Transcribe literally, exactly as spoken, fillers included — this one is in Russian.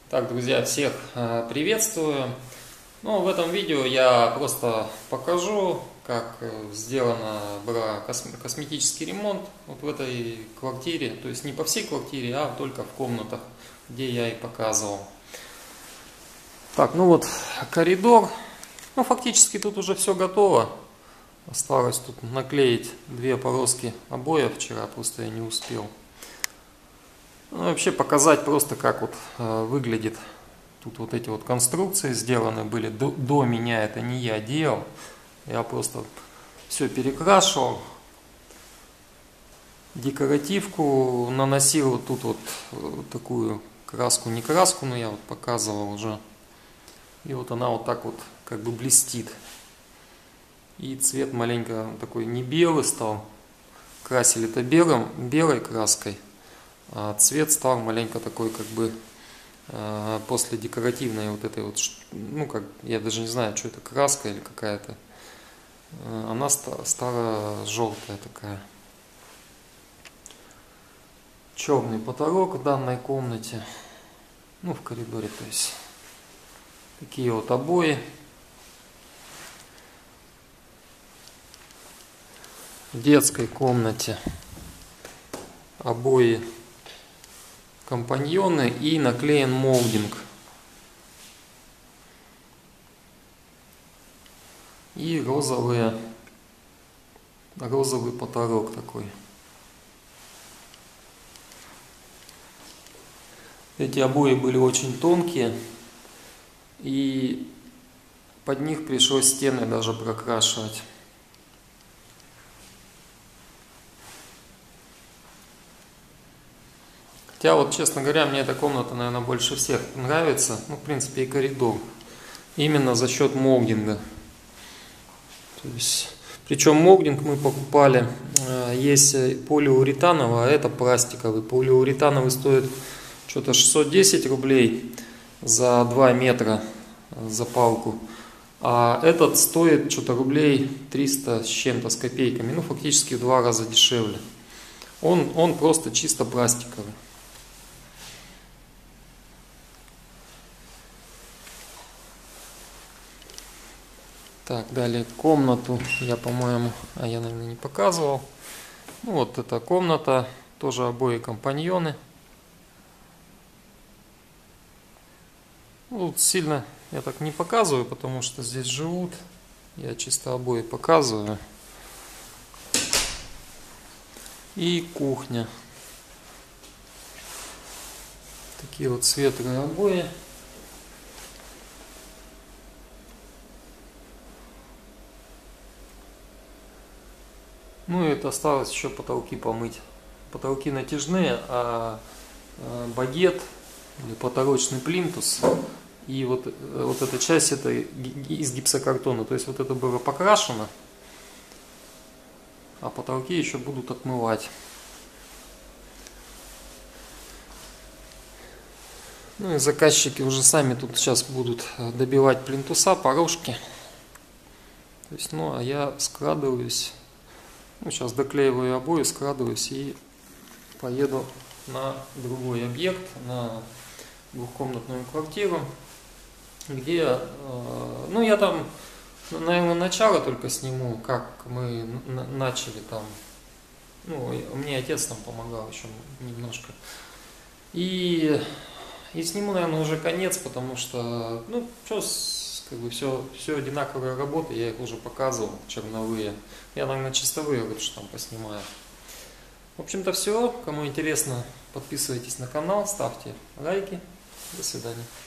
Так, друзья, всех э, приветствую. Ну, в этом видео я просто покажу, как э, сделано было косм- косметический ремонт вот в этой квартире. То есть не по всей квартире, а только в комнатах, где я и показывал. Так, ну вот коридор. Ну, фактически тут уже все готово. Осталось тут наклеить две полоски обоев. Вчера просто я не успел. Ну, вообще показать просто, как вот э, выглядит. Тут вот эти вот конструкции сделаны были до, до меня, это не я делал. Я просто все перекрашивал. Декоративку наносил вот тут вот, вот такую краску, не краску, но я вот показывал уже. И вот она вот так вот как бы блестит. И цвет маленько такой не белый стал. Красили это белым, белой краской. А цвет стал маленько такой, как бы э, после декоративной вот этой вот, ну как, я даже не знаю, что это, краска или какая-то. Э, она ста, стала желтая такая. Черный потолок в данной комнате, ну в коридоре, то есть. Такие вот обои. В детской комнате обои компаньоны и наклеен молдинг. И розовые, розовый потолок такой. Эти обои были очень тонкие, и под них пришлось стены даже прокрашивать. Хотя вот, честно говоря, мне эта комната, наверное, больше всех нравится. Ну, в принципе, и коридор. Именно за счет молдинга. То есть, причем молдинг мы покупали. Есть полиуретановый, а это пластиковый. Полиуретановый стоит что-то шестьсот десять рублей за два метра за палку. А этот стоит что-то рублей триста с чем-то, с копейками. Ну, фактически в два раза дешевле. Он, он просто чисто пластиковый. Так, далее комнату я, по-моему, а я, наверное, не показывал. Ну, вот эта комната, тоже обои компаньоны. Ну, тут сильно я так не показываю, потому что здесь живут. Я чисто обои показываю. И кухня. Такие вот светлые обои. Ну и это осталось еще потолки помыть. Потолки натяжные, а багет или потолочный плинтус и вот, вот эта часть это из гипсокартона. То есть вот это было покрашено, а потолки еще будут отмывать. Ну и заказчики уже сами тут сейчас будут добивать плинтуса, порожки. То есть, ну а я складываюсь. Ну, сейчас доклеиваю обои, складываюсь и поеду на другой объект, на двухкомнатную квартиру, где, ну, я там, наверное, начало только сниму, как мы начали там, ну, мне отец там помогал еще немножко, и, и сниму, наверное, уже конец, потому что, ну, что, как бы все, все одинаковые работы, я их уже показывал, черновые. Я, наверное, чистовые лучше там поснимаю. В общем-то все. Кому интересно, подписывайтесь на канал, ставьте лайки. До свидания.